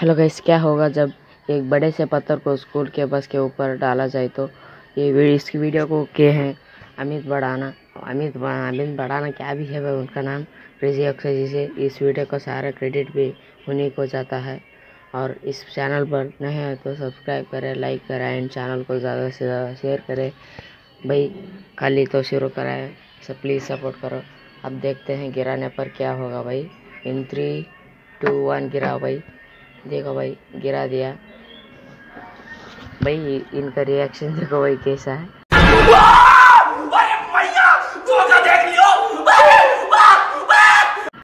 Hello guys, क्या होगा जब एक बड़े से पत्थर को स्कूल के बस के ऊपर डाला जाए। तो इसकी वीडियो को के हैं अमित बढ़ाना। अमित बढ़ाना क्या भी है वह उनका नाम, क्रेजी अक्षय जी से इस वीडियो का सारा क्रेडिट भी उन्हीं को जाता है। और इस चैनल पर नए हैं तो सब्सक्राइब करें, लाइक करें एंड चैनल को ज़्यादा से ज़्यादा शेयर करें भाई। खाली तो शुरू कराए, सब प्लीज़ सपोर्ट करो। अब देखते हैं गिराने पर क्या होगा भाई। इन 3, 2, 1 गिरा भाई। देखो भाई, गिरा दिया भाई। इनका रिएक्शन देखो भाई कैसा है।